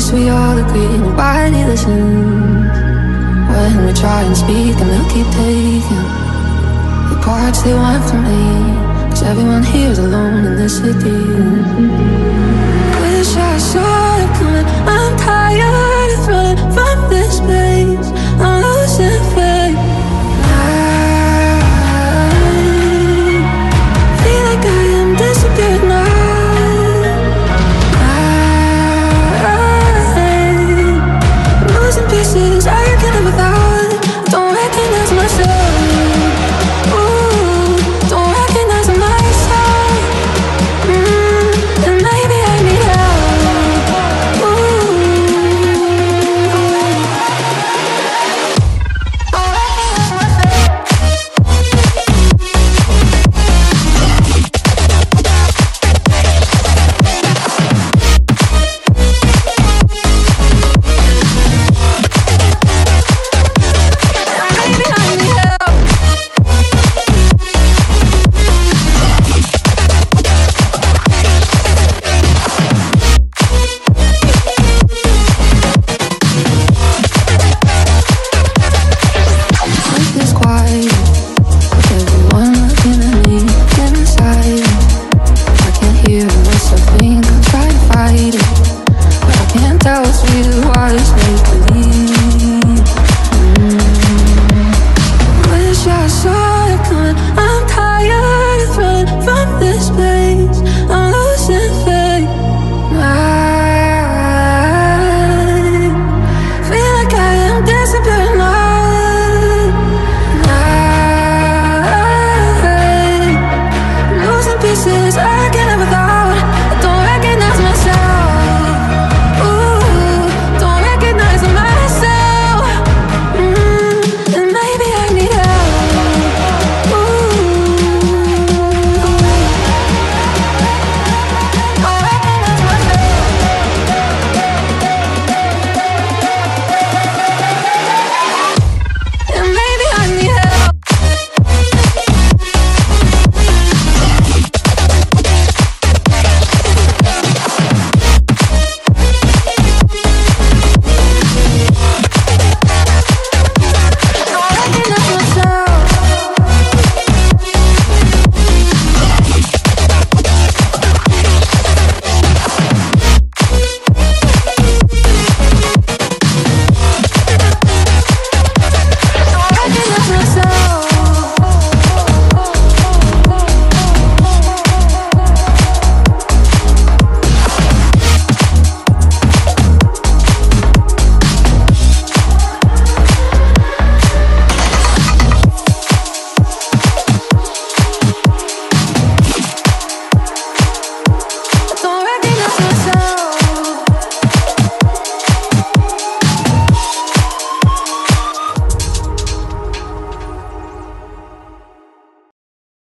guess we all agree nobody listens. When we try and speak and they'll keep taking the parts they want from me, 'cause everyone here is alone in this city. Wish I saw it coming. I'm tired of running from this place. I'm losing faith. I feel like I am disappearing now. I'm losing pieces I can live without. Don't recognize myself. Don't recognize myself. And maybe I need tell it's really wise.